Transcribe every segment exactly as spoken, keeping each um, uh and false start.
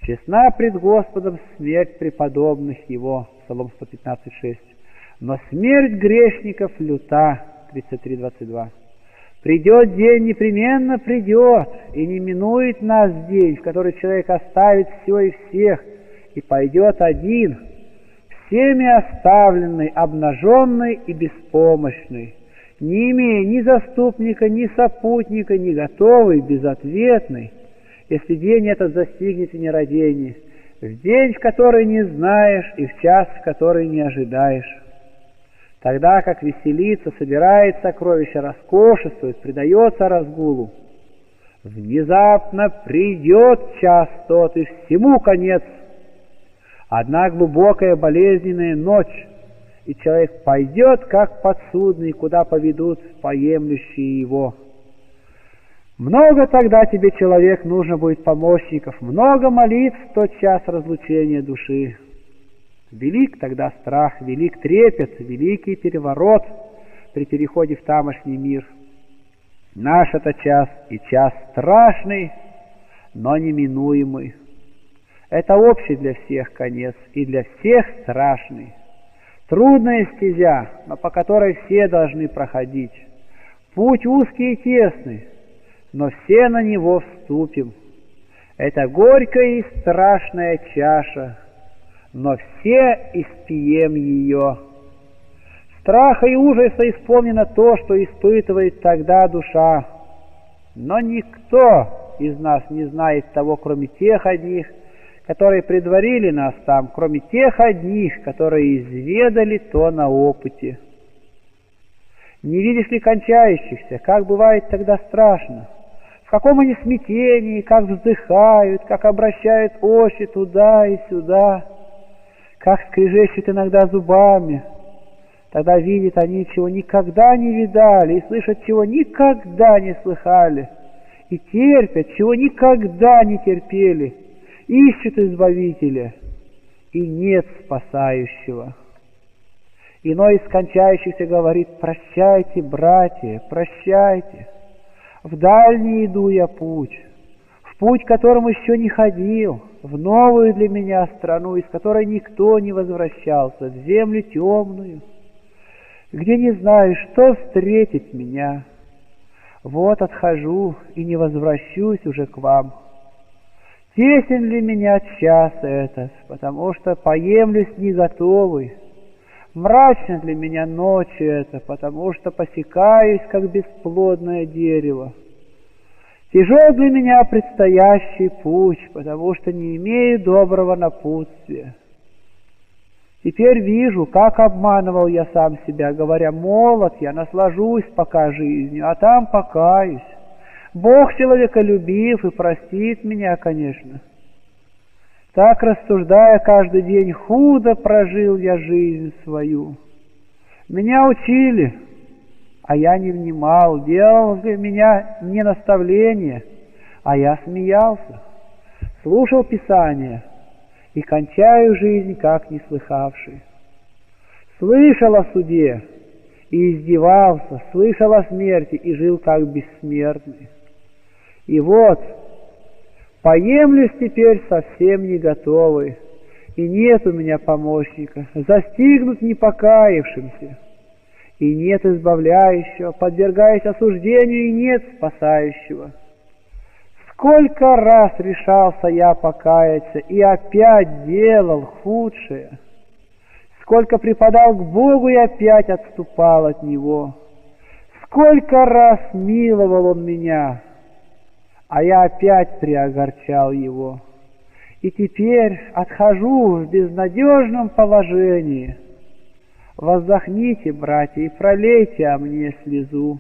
Честна пред Господом смерть преподобных Его, Псалом сто пятнадцать шесть. Но смерть грешников люта, тридцать три двадцать два. Придет день, непременно придет, и не минует нас день, в который человек оставит все и всех, и пойдет один, всеми оставленный, обнаженный и беспомощный, не имея ни заступника, ни сопутника, ни готовый, безответный, если день этот застигнет в нерадении, в день, в который не знаешь, и в час, в который не ожидаешь. Тогда как веселится, собирает сокровища, роскошествует, предается разгулу. Внезапно придет час тот, и всему конец. Одна глубокая болезненная ночь, и человек пойдет, как подсудный, куда поведут поемлющие его. Много тогда тебе, человек, нужно будет помощников, много молитв в тот час разлучения души. Велик тогда страх, велик трепет, великий переворот при переходе в тамошний мир. Наш это час, и час страшный, но неминуемый. Это общий для всех конец, и для всех страшный. Трудная стезя, но по которой все должны проходить. Путь узкий и тесный, но все на него вступим. Это горькая и страшная чаша, но все испием ее. Страха и ужаса исполнено то, что испытывает тогда душа. Но никто из нас не знает того, кроме тех одних, которые предварили нас там, кроме тех одних, которые изведали то на опыте. Не видишь ли кончающихся, как бывает тогда страшно? В каком они смятении, как вздыхают, как обращают очи туда и сюда, как скрежещут иногда зубами. Тогда видят они, чего никогда не видали, и слышат, чего никогда не слыхали, и терпят, чего никогда не терпели, ищут Избавителя, и нет спасающего. Иной из скончающихся говорит: «Прощайте, братья, прощайте, в дальний иду я путь, в путь, которым еще не ходил, в новую для меня страну, из которой никто не возвращался, в землю темную, где не знаю, что встретит меня. Вот отхожу и не возвращусь уже к вам. Тесен для меня час этот, потому что поемлюсь не готовый. Мрачно для меня ночь эта, потому что посекаюсь, как бесплодное дерево. Тяжел для меня предстоящий путь, потому что не имею доброго напутствия. Теперь вижу, как обманывал я сам себя, говоря: молод я, наслажусь пока жизнью, а там покаюсь. Бог человеколюбив и простит меня, конечно. Так, рассуждая каждый день, худо прожил я жизнь свою. Меня учили, а я не внимал, делал для меня не наставление, а я смеялся. Слушал Писание и кончаю жизнь, как не слыхавший. Слышал о суде и издевался, слышал о смерти и жил как бессмертный. И вот, поемлюсь теперь совсем не готовый, и нет у меня помощника, застигнут непокаявшимся, и нет избавляющего, подвергаясь осуждению, и нет спасающего. Сколько раз решался я покаяться, и опять делал худшее. Сколько припадал к Богу, и опять отступал от Него. Сколько раз миловал Он меня, а я опять приогорчал Его. И теперь отхожу в безнадежном положении. Воздохните, братья, и пролейте о мне слезу.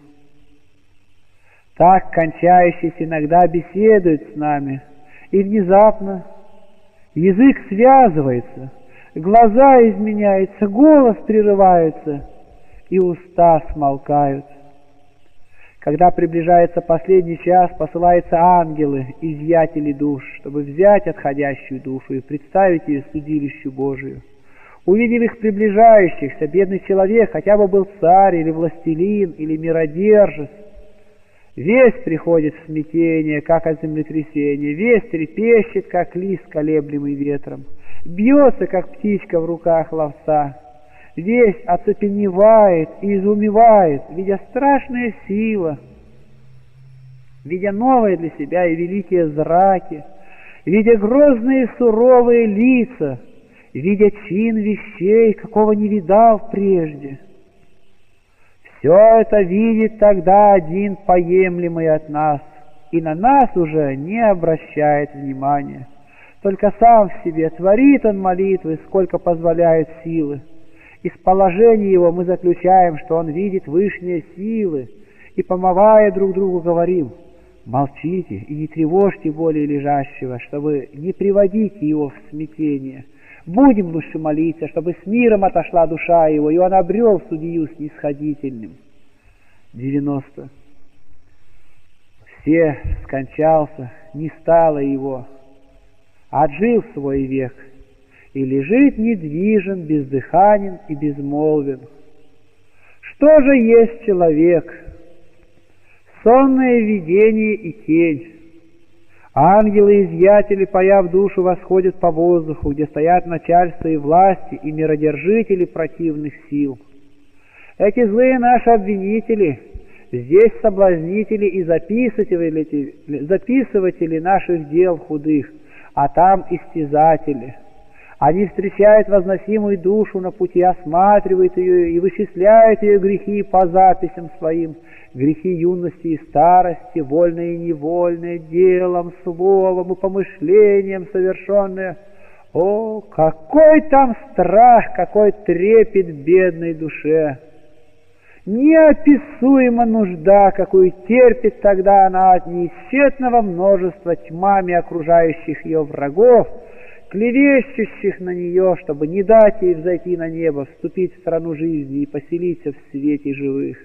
Так кончающийся иногда беседует с нами, и внезапно язык связывается, глаза изменяются, голос прерывается, и уста смолкают. Когда приближается последний час, посылаются ангелы, изъятели душ, чтобы взять отходящую душу и представить ее судилищу Божию. Увидев их приближающихся, бедный человек, хотя бы был царь или властелин или миродержец, Весь приходит в смятение, как от землетрясения, весь трепещет, как лист, колеблемый ветром, бьется, как птичка в руках ловца, весь оцепеневает и изумевает, видя страшные силы, видя новые для себя и великие зраки, видя грозные суровые лица, видя чин вещей, какого не видал прежде. Все это видит тогда один поемлемый от нас, и на нас уже не обращает внимания. Только сам в себе творит он молитвы, сколько позволяют силы. Из положения его мы заключаем, что он видит вышние силы, и, помывая друг другу, говорим: молчите и не тревожьте более лежащего, чтобы не приводить его в смятение. Будем лучше молиться, чтобы с миром отошла душа его, и он обрел судью снисходительным. девяносто. Все скончался, не стало его, отжил свой век, и лежит недвижен, бездыханен и безмолвен. Что же есть человек? Сонное видение и тень. Ангелы-изъятели, паяв душу, восходят по воздуху, где стоят начальство и власти, и миродержители противных сил. Эти злые наши обвинители, здесь соблазнители и записыватели, записыватели наших дел худых, а там истязатели. Они встречают возносимую душу на пути, осматривают ее и вычисляют ее грехи по записям своим, грехи юности и старости, вольные и невольные, делом, словом и помышлением совершенные. О, какой там страх, какой трепет бедной душе! Неописуема нужда, какую терпит тогда она от неисчетного множества тьмами окружающих ее врагов, клевещущих на нее, чтобы не дать ей взойти на небо, вступить в страну жизни и поселиться в свете живых.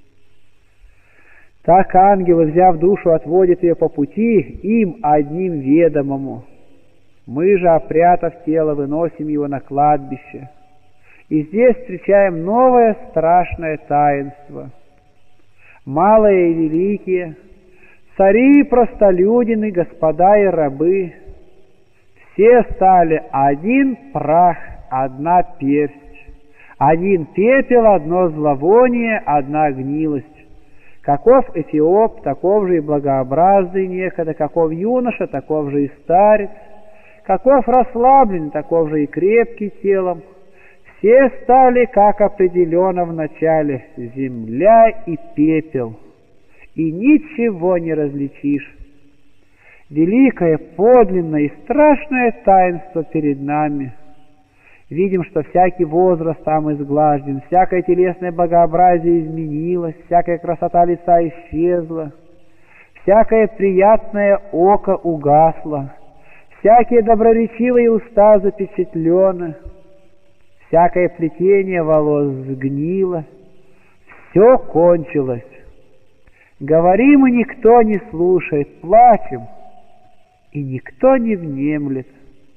Так ангелы, взяв душу, отводят ее по пути, им одним ведомому. Мы же, опрятав тело, выносим его на кладбище. И здесь встречаем новое страшное таинство. Малые и великие, цари и простолюдины, господа и рабы, все стали один прах, одна персть, один пепел, одно зловоние, одна гнилость. Каков Эфиоп, таков же и благообразный некогда, каков юноша, таков же и старец, каков расслаблен, таков же и крепкий телом. Все стали, как определено в начале, земля и пепел, и ничего не различишь. Великое, подлинное и страшное таинство перед нами. Видим, что всякий возраст там изглажден, всякое телесное благообразие изменилось, всякая красота лица исчезла, всякое приятное око угасло, всякие доброречивые уста запечатлены, всякое плетение волос сгнило, все кончилось. Говорим, и никто не слушает, плачем, и никто не внемлет.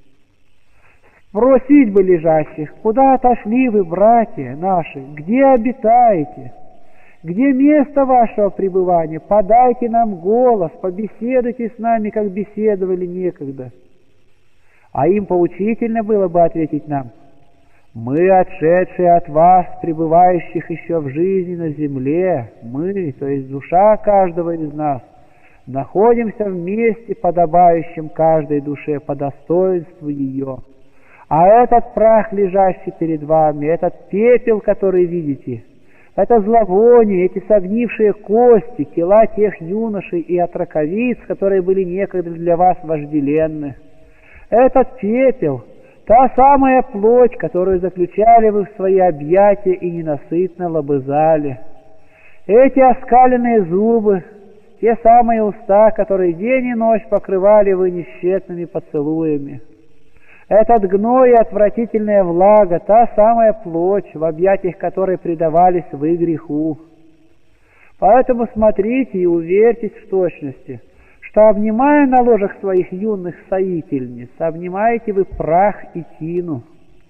Спросить бы лежащих: куда отошли вы, братья наши, где обитаете, где место вашего пребывания? Подайте нам голос, побеседуйте с нами, как беседовали некогда. А им поучительно было бы ответить нам: мы, отшедшие от вас, пребывающих еще в жизни на земле, мы, то есть душа каждого из нас, находимся в месте, подобающем каждой душе по достоинству ее. А этот прах, лежащий перед вами, этот пепел, который видите, это зловоние, эти согнившие кости, тела тех юношей и отроковиц, которые были некогда для вас вожделенны. Этот пепел — та самая плоть, которую заключали вы в свои объятия и ненасытно лобызали. Эти оскаленные зубы — те самые уста, которые день и ночь покрывали вы несчетными поцелуями. Этот гной и отвратительная влага — та самая плоть, в объятиях которой предавались вы греху. Поэтому смотрите и уверьтесь в точности, что, обнимая на ложах своих юных соительниц, обнимаете вы прах и тину.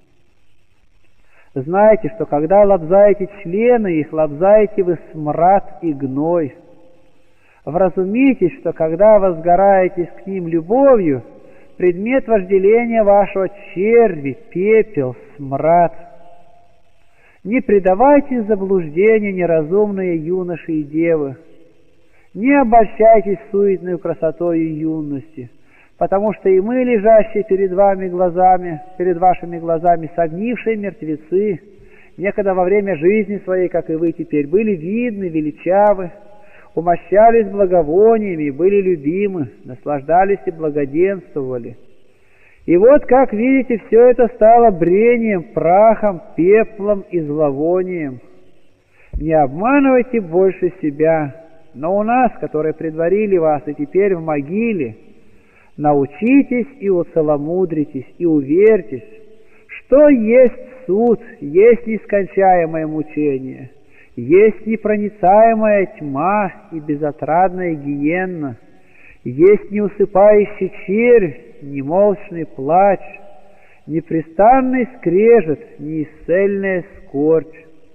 Знайте, что когда лобзаете члены их, лобзаете вы смрад и гной. Вразумитесь, что когда возгораетесь к ним любовью, предмет вожделения вашего черви, пепел, смрад. Не предавайтесь заблуждению, неразумные юноши и девы. Не обольщайтесь суетной красотой юности, потому что и мы, лежащие перед вами глазами, перед вашими глазами, согнившие мертвецы, некогда во время жизни своей, как и вы теперь, были видны, величавы, умощались благовониями, были любимы, наслаждались и благоденствовали. И вот, как видите, все это стало брением, прахом, пеплом и зловонием. Не обманывайте больше себя, но у нас, которые предварили вас и теперь в могиле, научитесь и уцеломудритесь, и уверьтесь, что есть суд, есть нескончаемое мучение, есть непроницаемая тьма и безотрадная гиенна, есть неусыпающий червь, немолчный плач, непрестанный скрежет, неисцельная скорбь.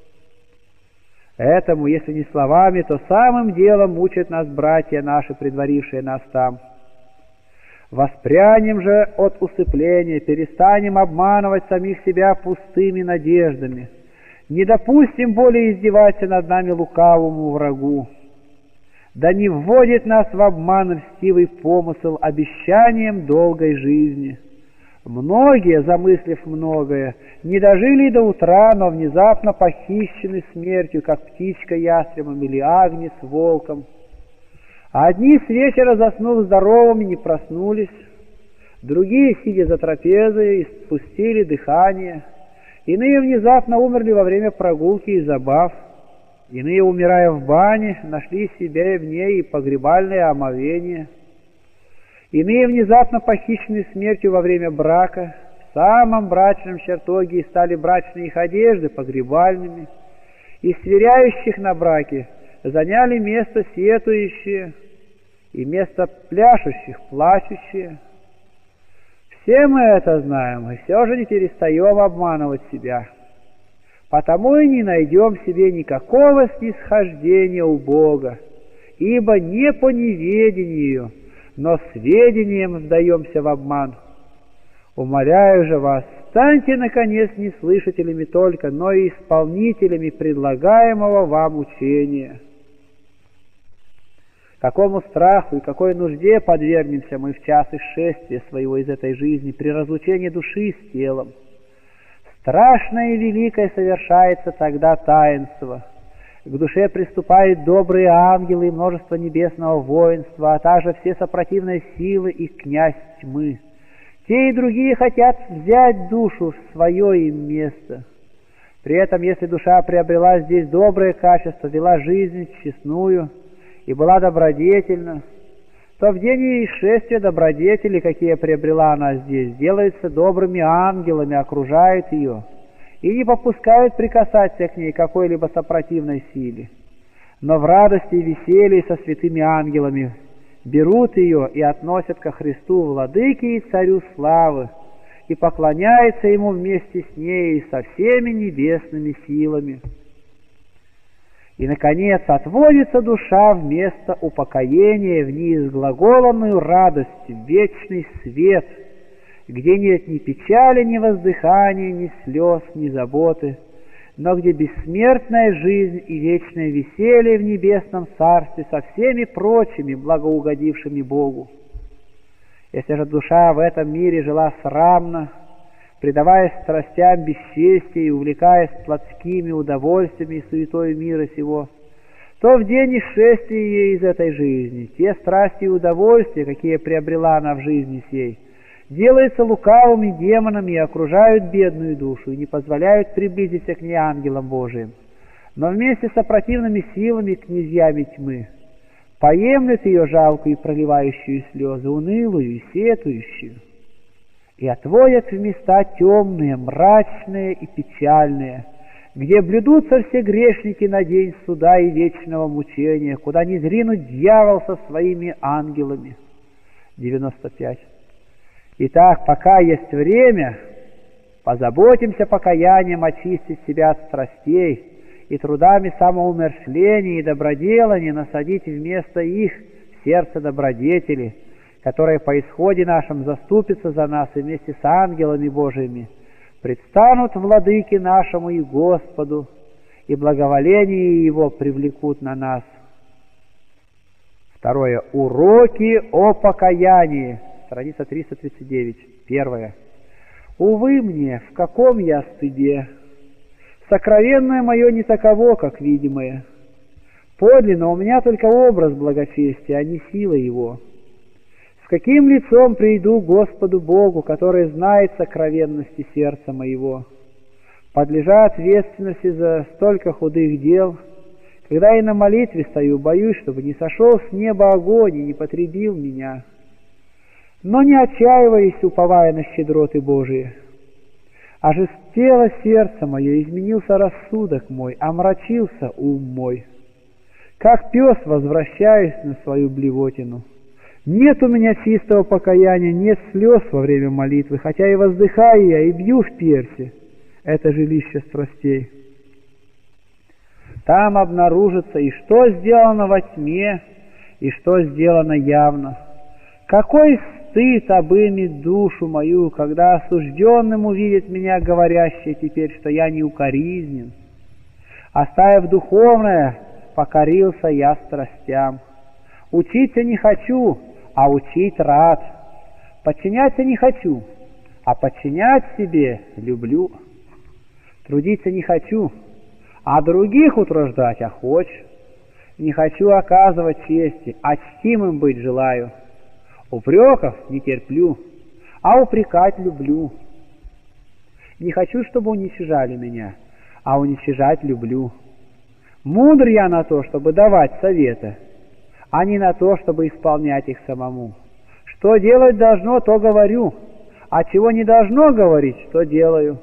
Этому, если не словами, то самым делом мучат нас братья наши, предварившие нас там. Воспрянем же от усыпления, перестанем обманывать самих себя пустыми надеждами, не допустим более издеваться над нами лукавому врагу. Да не вводит нас в обман льстивый помысл обещанием долгой жизни. Многие, замыслив многое, не дожили до утра, но внезапно похищены смертью, как птичка ястребом или агнец волком. Одни с вечера, заснув здоровыми, не проснулись, другие, сидя за трапезой, испустили дыхание, иные внезапно умерли во время прогулки и забав, иные, умирая в бане, нашли себе в ней и погребальное омовение, иные внезапно похищены смертью во время брака, в самом брачном чертоге и стали брачные их одежды погребальными, и сверяющих на браке заняли место сетующие и место пляшущих, плачущие. Все мы это знаем, и все же не перестаем обманывать себя. Потому и не найдем в себе никакого снисхождения у Бога, ибо не по неведению, но сведением сдаемся в обман. Умоляю же вас, станьте, наконец, не слышателями только, но и исполнителями предлагаемого вам учения. Какому страху и какой нужде подвергнемся мы в час исшествия своего из этой жизни при разлучении души с телом. Страшное и великое совершается тогда таинство. К душе приступают добрые ангелы и множество небесного воинства, а также все сопротивные силы и князь тьмы. Те и другие хотят взять душу в свое им место. При этом, если душа приобрела здесь доброе качество, вела жизнь честную и была добродетельна, то в день исшествия добродетели, какие приобрела она здесь, делаются добрыми ангелами, окружают ее и не попускают прикасаться к ней какой-либо сопротивной силе. Но в радости и веселье со святыми ангелами берут ее и относят ко Христу, Владыке и Царю славы, и поклоняются Ему вместе с ней и со всеми небесными силами. И, наконец, отводится душа в место упокоения в неизглаголанную радость, в вечный свет, где нет ни печали, ни воздыхания, ни слез, ни заботы, но где бессмертная жизнь и вечное веселье в небесном царстве со всеми прочими благоугодившими Богу. Если же душа в этом мире жила срамно, предаваясь страстям бесчестия и увлекаясь плотскими удовольствиями и суетой мира сего, то в день исшествия ей из этой жизни те страсти и удовольствия, какие приобрела она в жизни сей, делаются лукавыми демонами и окружают бедную душу и не позволяют приблизиться к ней ангелам Божиим, но вместе с противными силами князьями тьмы поемлют ее жалкую и проливающую слезы, унылую и сетующую, и отводят в места темные, мрачные и печальные, где блюдутся все грешники на день суда и вечного мучения, куда не зринут дьявол со своими ангелами. девяносто пять. Итак, пока есть время, позаботимся покаянием очистить себя от страстей и трудами самоумершления и доброделания насадить вместо их сердце добродетели, которое по исходе нашем заступится за нас и вместе с ангелами Божиими предстанут владыке нашему и Господу, и благоволение Его привлекут на нас. Второе. Уроки о покаянии. Страница триста тридцать девять. Первое. Увы мне, в каком я стыде! Сокровенное мое не таково, как видимое. Подлинно у меня только образ благочестия, а не сила его. С каким лицом приду к Господу Богу, который знает сокровенности сердца моего, подлежа ответственности за столько худых дел? Когда я на молитве стою, боюсь, чтобы не сошел с неба огонь и не потребил меня. Но не отчаиваясь, уповая на щедроты Божии. Ожестело сердце мое, изменился рассудок мой, омрачился ум мой. Как пес возвращаюсь на свою блевотину. Нет у меня чистого покаяния, нет слез во время молитвы, хотя и воздыхаю я, и бью в перси. Это жилище страстей. Там обнаружится и что сделано во тьме, и что сделано явно. Какой стыд обымет душу мою, когда осужденным увидит меня говорящее теперь, что я неукоризнен. Оставив духовное, покорился я страстям. Учиться не хочу, а учить рад. Подчиняться не хочу, а подчинять себе люблю. Трудиться не хочу, а других утруждать охоч. Не хочу оказывать чести, а чтимым быть желаю. Упреков не терплю, а упрекать люблю. Не хочу, чтобы уничижали меня, а уничижать люблю. Мудр я на то, чтобы давать советы, а не на то, чтобы исполнять их самому. Что делать должно, то говорю, а чего не должно говорить, то делаю.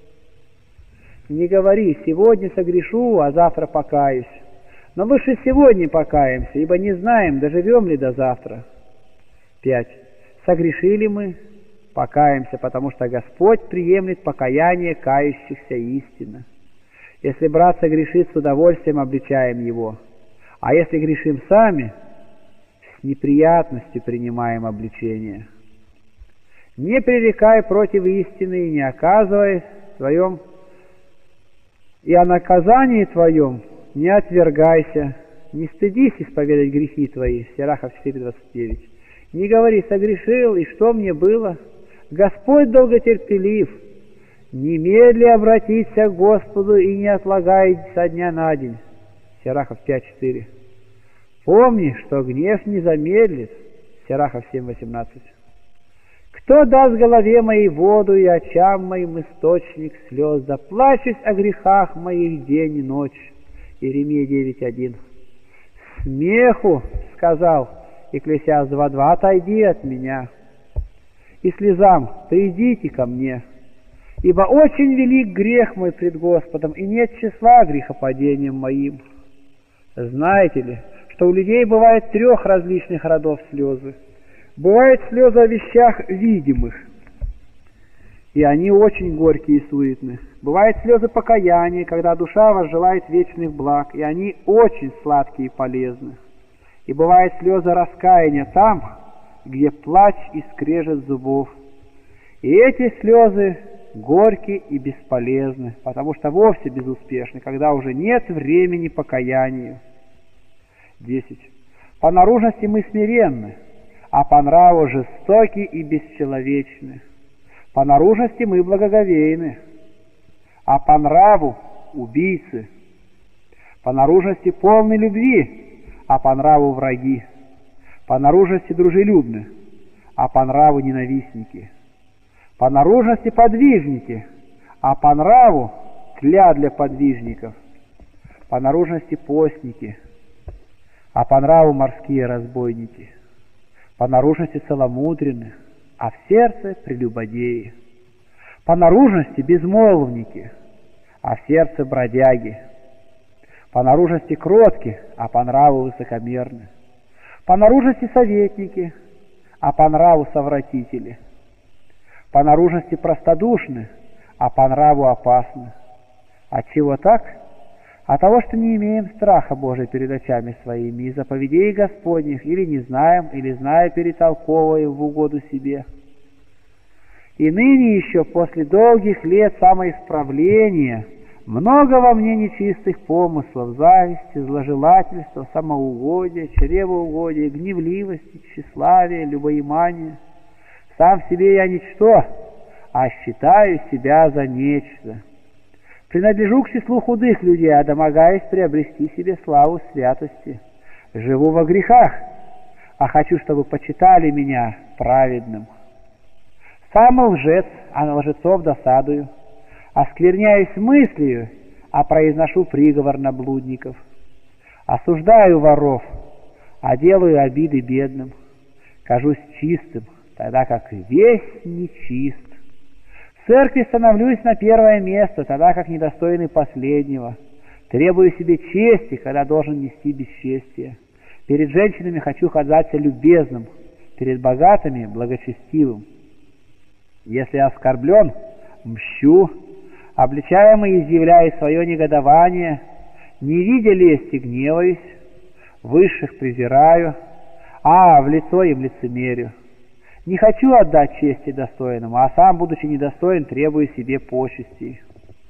Не говори: сегодня согрешу, а завтра покаюсь. Но лучше сегодня покаемся, ибо не знаем, доживем ли до завтра. Пять. Согрешили мы, покаемся, потому что Господь приемлет покаяние кающихся истинно. Если брат согрешит, с удовольствием обличаем его. А если грешим сами, с неприятностью принимаем обличение. Не пререкай против истины и не оказывай твоем, и о наказании твоем не отвергайся. Не стыдись исповедать грехи твои. Сирахов четыре двадцать девять. Не говори: согрешил, и что мне было? Господь долготерпелив. Немедли обратиться к Господу и не отлагай со дня на день. Сирахов пять четыре. Помни, что гнев не замедлит. Сирахов семь восемнадцать. Кто даст голове моей воду и очам моим источник слез, да плачусь о грехах моих день и ночь. Иеремия девять один. Смеху, сказал Екклесиаст два два, отойди от меня. И слезам, придите ко мне. Ибо очень велик грех мой пред Господом, и нет числа грехопадением моим. Знаете ли, что у людей бывает трех различных родов слезы? Бывают слезы о вещах видимых, и они очень горькие и суетны. Бывают слезы покаяния, когда душа возжелает вечных благ, и они очень сладкие и полезны. И бывают слезы раскаяния там, где плач и скрежет зубов. И эти слезы горькие и бесполезны, потому что вовсе безуспешны, когда уже нет времени покаянию. Десять. По наружности мы смиренны, а по нраву жестоки и бесчеловечны. По наружности мы благоговейны, а по нраву убийцы. По наружности полны любви, а по нраву враги. По наружности дружелюбны, а по нраву ненавистники. По наружности подвижники, а по нраву тля для подвижников. По наружности постники, а по нраву морские разбойники. По наружности целомудренны, а в сердце прелюбодеи. По наружности безмолвники, а в сердце бродяги. По наружности кротки, а по нраву высокомерны. По наружности советники, а по нраву совратители. По наружности простодушны, а по нраву опасны. Отчего так? А того, что не имеем страха Божия перед очами своими и заповедей Господних, или не знаем, или зная перетолковываем в угоду себе. И ныне еще, после долгих лет самоисправления, много во мне нечистых помыслов, зависти, зложелательства, самоугодия, чревоугодия, гневливости, тщеславия, любоимания. Сам в себе я ничто, а считаю себя за нечто. Принадлежу к числу худых людей, а домогаюсь приобрести себе славу святости. Живу во грехах, а хочу, чтобы почитали меня праведным. Сам лжец, а на лжецов досадую. Оскверняюсь мыслью, а произношу приговор на блудников. Осуждаю воров, а делаю обиды бедным. Кажусь чистым, тогда как весь нечист. В церкви становлюсь на первое место, тогда как недостойный последнего. Требую себе чести, когда должен нести бесчестие. Перед женщинами хочу казаться любезным, перед богатыми — благочестивым. Если оскорблен, мщу, обличаемый изъявляет свое негодование, не видя лести гневаюсь, высших презираю, а в лицо им лицемерю. Не хочу отдать чести достойному, а сам, будучи недостоин, требую себе почестей.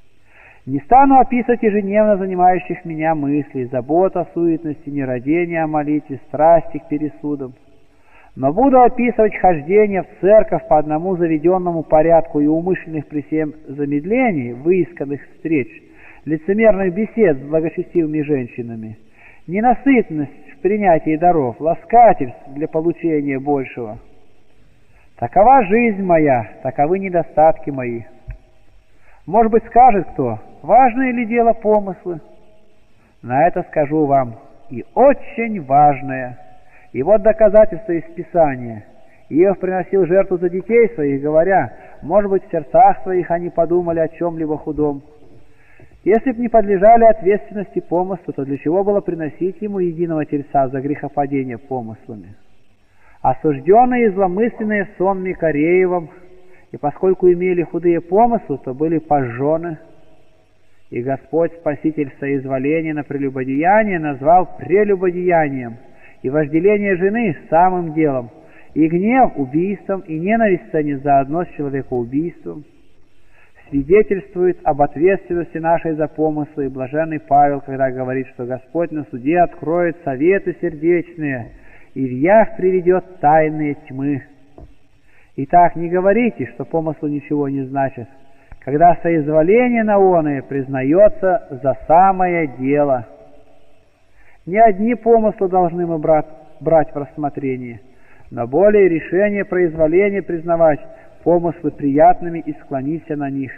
Не стану описывать ежедневно занимающих меня мыслей, забот о суетности, нерадения о молитве, страсти к пересудам. Но буду описывать хождение в церковь по одному заведенному порядку и умышленных при всем замедлений, выисканных встреч, лицемерных бесед с благочестивыми женщинами, ненасытность в принятии даров, ласкательств для получения большего. Такова жизнь моя, таковы недостатки мои. Может быть, скажет кто, важное ли дело помыслы? На это скажу вам, и очень важное. И вот доказательство из Писания. Иов приносил жертву за детей своих, говоря, может быть, в сердцах своих они подумали о чем-либо худом. Если б не подлежали ответственности помыслу, то для чего было приносить ему единого тельца за грехопадение помыслами? Осужденные и зломысленные сонми Кореевым, и поскольку имели худые помыслы, то были пожжены. И Господь, Спаситель, соизволение на прелюбодеяние назвал прелюбодеянием, и вожделение жены самым делом, и гнев убийством, и ненависть станет заодно с человекоубийством. Свидетельствует об ответственности нашей за помыслы и блаженный Павел, когда говорит, что Господь на суде откроет советы сердечные, и в явь приведет тайные тьмы. Итак, не говорите, что помыслы ничего не значат, когда соизволение на оное признается за самое дело. Не одни помыслы должны мы брать, брать в рассмотрение, но более решение произволения признавать помыслы приятными и склониться на них.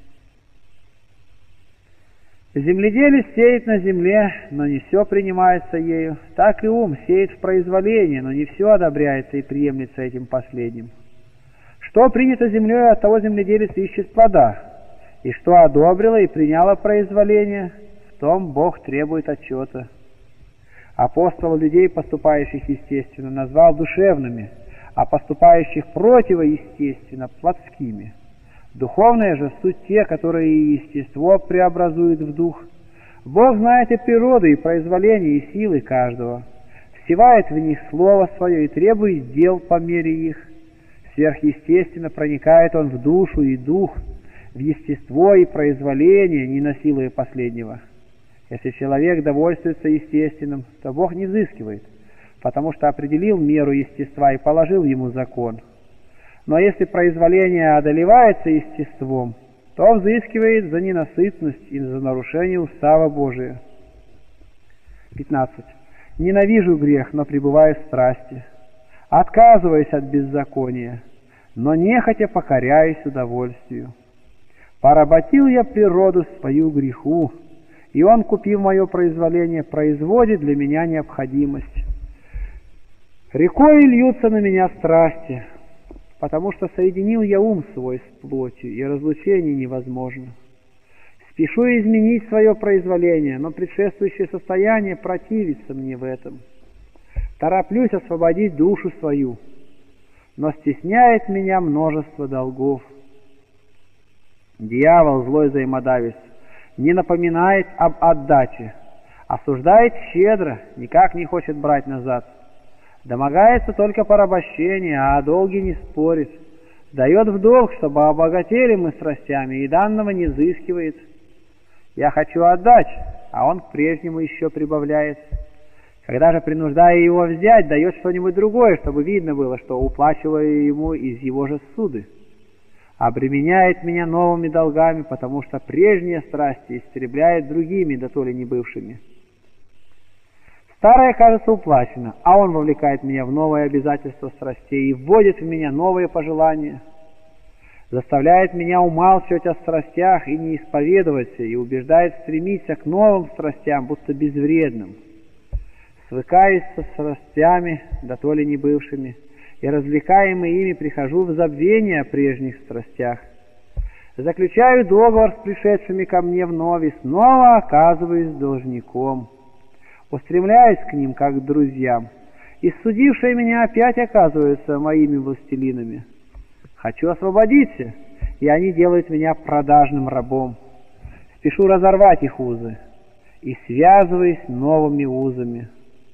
Земледелец сеет на земле, но не все принимается ею, так и ум сеет в произволении, но не все одобряется и приемлется этим последним. Что принято землей, от того земледелец ищет плода, и что одобрило и приняло произволение, в том Бог требует отчета. Апостол людей, поступающих естественно, назвал душевными, а поступающих противоестественно – плотскими. Духовные же суть те, которые и естество преобразуют в дух. Бог знает и природу, и произволение, и силы каждого. Всевает в них слово свое и требует дел по мере их. Сверхъестественно проникает он в душу и дух, в естество и произволение, не насилуя последнего. Если человек довольствуется естественным, то Бог не взыскивает, потому что определил меру естества и положил ему закон. Но если произволение одолевается естеством, то взыскивает за ненасытность и за нарушение устава Божия. пятнадцать. Ненавижу грех, но пребываю в страсти. Отказываюсь от беззакония, но нехотя покоряюсь удовольствию. Поработил я природу свою греху, и он, купив мое произволение, производит для меня необходимость. Рекой льются на меня страсти, потому что соединил я ум свой с плотью, и разлучение невозможно. Спешу изменить свое произволение, но предшествующее состояние противится мне в этом. Тороплюсь освободить душу свою, но стесняет меня множество долгов. Дьявол, злой взаимодавец, не напоминает об отдаче, осуждает щедро, никак не хочет брать назад, домогается только порабощения, а о долге не спорит, дает в долг, чтобы обогатели мы страстями, и данного не взыскивает. Я хочу отдать, а он к прежнему еще прибавляет. Когда же, принуждая его взять, дает что-нибудь другое, чтобы видно было, что уплачиваю ему из его же ссуды. Обременяет меня новыми долгами, потому что прежние страсти истребляет другими, да то ли не бывшими. Старое, кажется, уплачено, а он вовлекает меня в новые обязательства страстей и вводит в меня новые пожелания, заставляет меня умалчивать о страстях и не исповедоваться, и убеждает стремиться к новым страстям, будто безвредным. Свыкаюсь со страстями, да то ли не бывшими, и, развлекаемый ими, прихожу в забвение о прежних страстях. Заключаю договор с пришедшими ко мне вновь и снова оказываюсь должником. Устремляюсь к ним, как к друзьям, и судившие меня опять оказываются моими властелинами. Хочу освободиться, и они делают меня продажным рабом. Спешу разорвать их узы, и связываюсь новыми узами.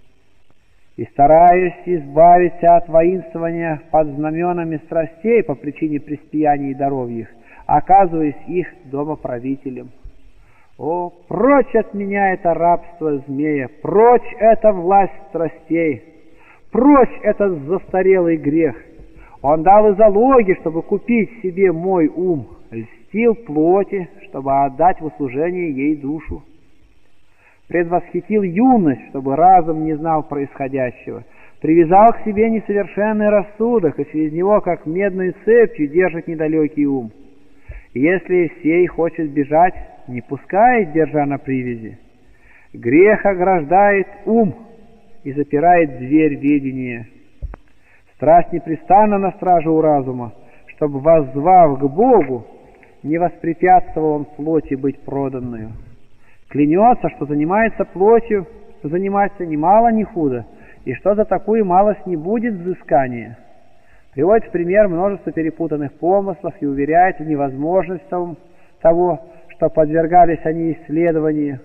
И стараюсь избавиться от воинствования под знаменами страстей по причине преспияний и даров их, оказываясь их домоправителем. О, прочь от меня это рабство змея, прочь эта власть страстей, прочь этот застарелый грех. Он дал и залоги, чтобы купить себе мой ум, льстил плоти, чтобы отдать в услужение ей душу. Предвосхитил юность, чтобы разум не знал происходящего, привязал к себе несовершенный рассудок, и через него, как медной цепью, держит недалекий ум. И если сей хочет бежать, не пускает, держа на привязи. Грех ограждает ум и запирает дверь ведения. Страсть непрестанно на страже у разума, чтобы, воззвав к Богу, не воспрепятствовал он плоти быть проданную. Клянется, что занимается плотью, что заниматься ни мало, ни худо, и что за такую малость не будет взыскания. Приводит в пример множество перепутанных помыслов и уверяет в невозможность того, что подвергались они исследованию.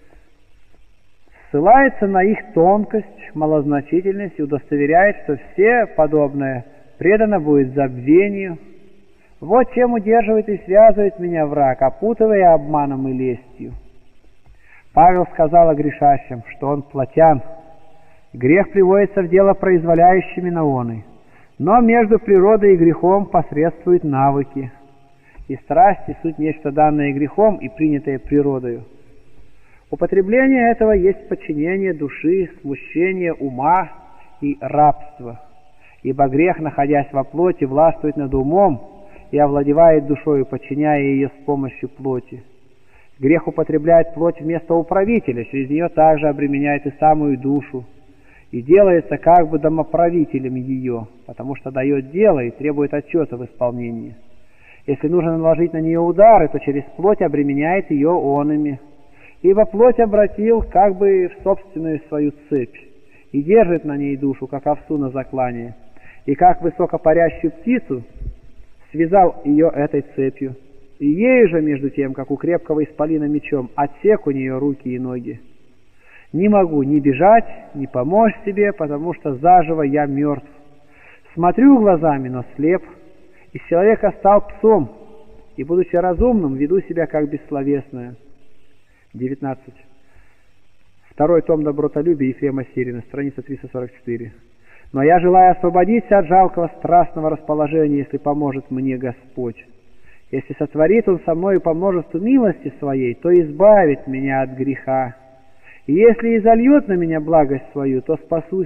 Ссылается на их тонкость, малозначительность и удостоверяет, что все подобное предано будет забвению. Вот чем удерживает и связывает меня враг, опутывая обманом и лестью. Павел сказал о грешащем, что он плотян. Грех приводится в дело произволяющими на оны, но между природой и грехом посредствуют навыки. И страсти — суть нечто данное грехом и принятое природою. Употребление этого есть подчинение души, смущение ума и рабство. Ибо грех, находясь во плоти, властвует над умом и овладевает душою, подчиняя ее с помощью плоти. Грех употребляет плоть вместо управителя, через нее также обременяет и самую душу, и делается как бы домоправителем ее, потому что дает дело и требует отчета в исполнении. Если нужно наложить на нее удары, то через плоть обременяет ее онами, ибо плоть обратил как бы в собственную свою цепь и держит на ней душу, как овцу на заклание, и как высокопарящую птицу связал ее этой цепью. И ей же, между тем, как у крепкого исполина мечом, отсек у нее руки и ноги. Не могу ни бежать, ни помочь себе, потому что заживо я мертв. Смотрю глазами, но слеп. Из человека стал псом, и, будучи разумным, веду себя как бессловесное. девятнадцать. Второй том «Добротолюбие» Ефрема Сирина, страница триста сорок четыре. Но я желаю освободиться от жалкого страстного расположения, если поможет мне Господь. Если сотворит Он со мною по множеству милости Своей, то избавит меня от греха. И если изольет на меня благость Свою, то спасусь.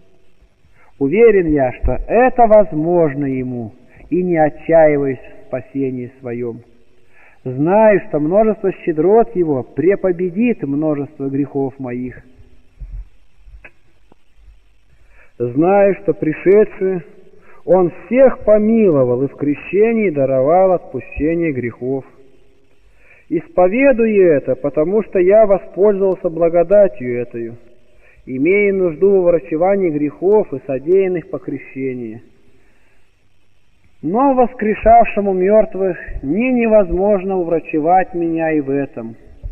Уверен я, что это возможно Ему, и не отчаиваюсь в спасении Своем. Знаю, что множество щедрот Его препобедит множество грехов моих. Знаю, что пришедший Он всех помиловал и в крещении даровал отпущение грехов. Исповедую это, потому что я воспользовался благодатью этою, имея нужду во врачевании грехов и содеянных по крещении. Но воскрешавшему мертвых не невозможно уврачевать меня и в этом.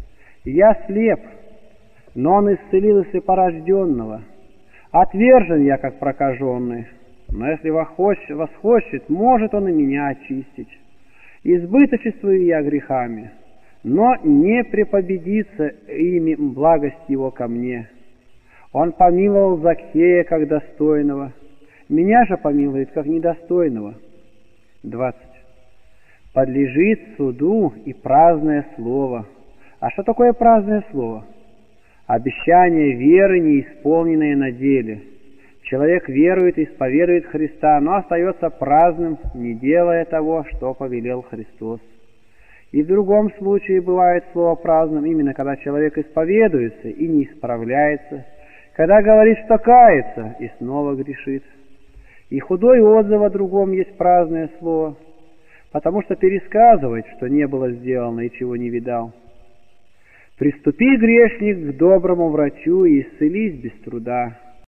Я слеп, но он исцелил и слепорожденного. Отвержен я, как прокаженный, но если восхочет, может он и меня очистить. Избыточествую я грехами, но не препобедится ими благость его ко мне. Он помиловал Закхея, как достойного, меня же помилует, как недостойного. двадцать. Подлежит суду и праздное слово. А что такое праздное слово? Обещание веры, не исполненное на деле. Человек верует и исповедует Христа, но остается праздным, не делая того, что повелел Христос. И в другом случае бывает слово праздным, именно когда человек исповедуется и не исправляется, когда говорит, что кается, и снова грешит. И худой отзыв о другом есть праздное слово, потому что пересказывает, что не было сделано и чего не видал. Приступи, грешник, к доброму врачу и исцелись без труда.